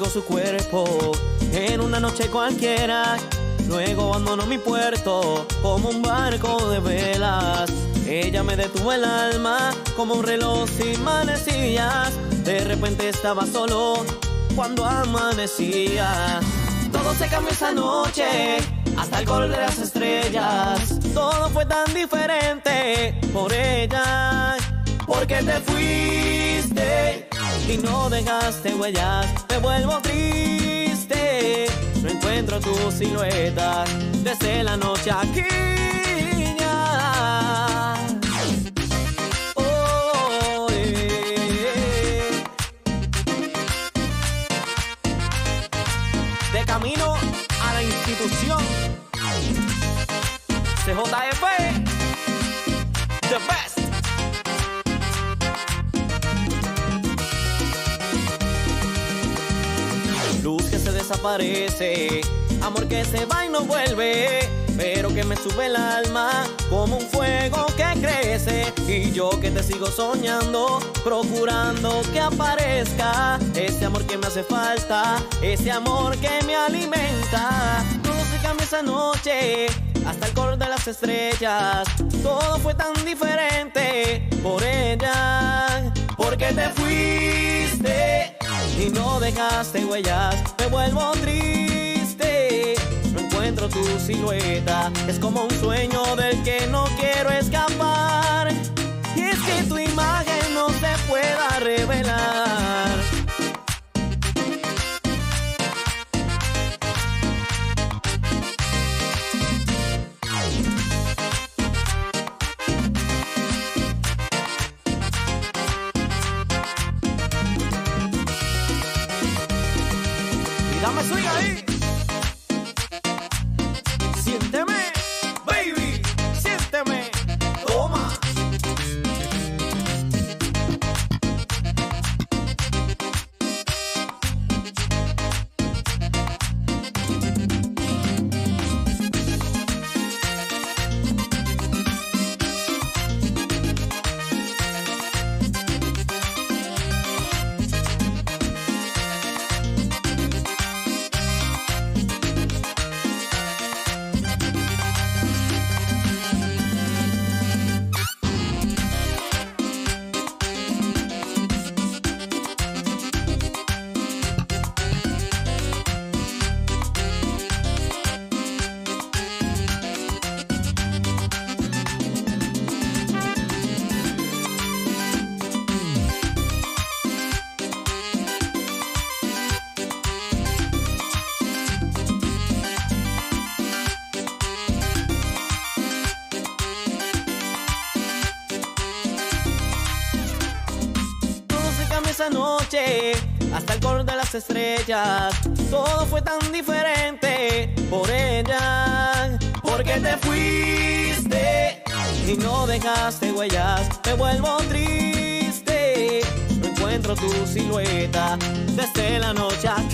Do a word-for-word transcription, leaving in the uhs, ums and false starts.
su cuerpo en una noche cualquiera. Luego abandonó mi puerto como un barco de velas. Ella me detuvo el alma como un reloj sin manecillas. De repente estaba solo cuando amanecía. Todo se cambió esa noche, hasta el color de las estrellas. Todo fue tan diferente por ella. Porque te fuiste y no dejaste huellas. Me vuelvo triste, no encuentro tu silueta desde la noche aquí ya. Oh, eh. De camino a la institución C J F, the best. Luz que se desaparece, amor que se va y no vuelve, pero que me sube el alma como un fuego que crece. Y yo que te sigo soñando, procurando que aparezca ese amor que me hace falta, ese amor que me alimenta. Todo se cambia esa noche, hasta el color de las estrellas. Todo fue tan diferente por ella. Porque te fuiste y no dejaste huellas. Me vuelvo triste, no encuentro tu silueta. Es como un sueño del que no quiero escapar. Y es que tu imagen no se pueda revelar. Dame swing ahí. Siénteme, baby, siénteme. Toma. Esa noche, hasta el color de las estrellas. Todo fue tan diferente por ella. Porque te fuiste y no dejaste huellas. Me vuelvo triste, no encuentro tu silueta desde la noche.